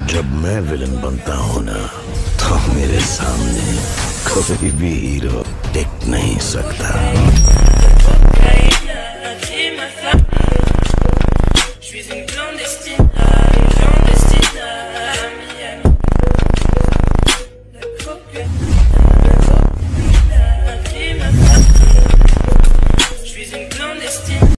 जब मैं विलन बनता हूं ना, तो मेरे सामने कोई भी हीरो टिक नहीं सकता।